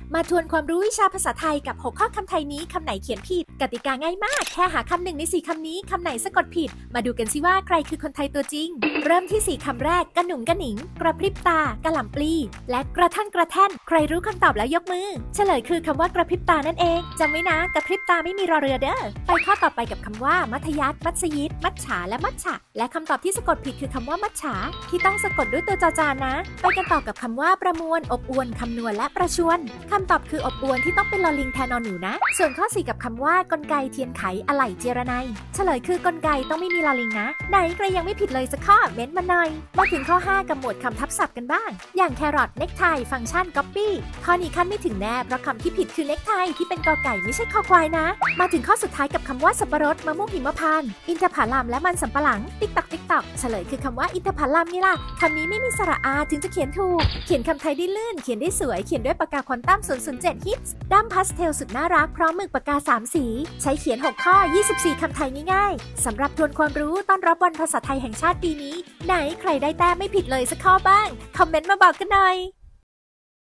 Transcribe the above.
มาทวนความรู้วิชาภาษาไทยกับ6ข้อคำไทยนี้คำไหนเขียนผิดกติกาง่ายมากแค่หาคำ1ใน4คำนี้คำไหนสะกดผิดมาดูกันสิว่าใครคือคนไทยตัวจริงเริ่มที่4คำแรกกระหนุงกระหนิงกระพริบตากระหล่ำปลีและกระท่อนกระแท่นใครรู้คำตอบแล้วยกมือเฉลยคือคำว่ากระพริบตานั่นเองจำไว้นะกระพริบตาไม่มีรอเรือเด้อไปข้อต่อไปกับคำว่ามัธยัสถ์มัสยิดมัจฉาและมัจฉะและคำตอบที่สะกดผิดคือคำว่ามัจฉาที่ต้องสะกดด้วยตัวจอจานนะไปกันต่อกับคำว่าประมวลอบอวลคำนวณและประชวรคำตอบคืออบอวลที่ต้องเป็นลอลิงแทนนอนหนูนะส่วนข้อ4กับคำว่ากลไกเทียนไขอะไหล่เจรไนเฉลยคือกลไกต้องไม่มีลอลิงนะไหนใครยังไม่ผิดเลยสักข้อเม้นมาหน่อยมาถึงข้อ5กับหมวดคำทับศัพท์กันบ้างอย่างแครอทเน็กไทฟังก์ชันก๊อปปี้ข้อนี้ขั้นไม่ถึงแน่เพราะคำที่ผิดคือเน็กไทที่เป็นกอไก่ไม่ใช่คอควายนะมาถึงข้อสุดท้ายกับคำว่าสับปะรดมะม่วงหิมพานต์อินทผลัมและมันสำปะหลังติ๊กตอกเฉลยคือคำว่าอินทผลัมนี่ล่ะคำนี้ไม่มีสระอาถึงจะเขียนถูกเขียนคำไทยได้ลื่นเขียนได้สวยเขียนด้วยปากกาควอนตัม007ฮิตส์ด้ามพาสเทลสุดน่ารักพร้อมหมึกปากกา3สีใช้เขียน6ข้อ24คำไทยง่ายๆสำหรับทวนความรู้ต้อนรับวันภาษาไทยแห่งชาติปีนี้ไหนใครได้แต้มไม่ผิดเลยสักข้อบ้างคอมเมนต์มาบอกกันหน่อย